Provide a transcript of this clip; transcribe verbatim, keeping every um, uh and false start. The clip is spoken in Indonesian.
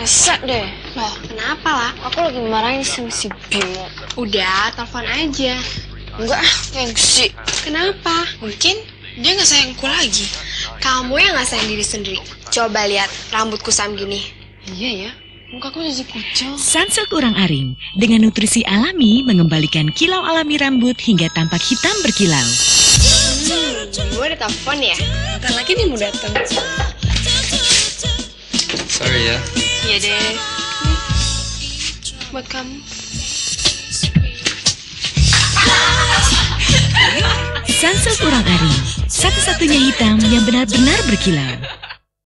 Masa deh. Loh, kenapa lah? Aku lagi marahin sama si Bimo. Udah, telepon aja. Enggak ah, gengsi. Kenapa? Mungkin dia nggak sayangku lagi. Kamu yang nggak sayang diri sendiri. Coba lihat rambut kusam gini. Iya ya, mukaku jadi kucel. Sunsilk Urang Aring dengan nutrisi alami mengembalikan kilau alami rambut hingga tampak hitam berkilau. Hmm, gue ada telepon ya. Bentar lagi nih mau datang. Sorry ya. Iya deh. Buat kamu. Sunsilk Urang Aring, satu-satunya hitam yang benar-benar berkilau.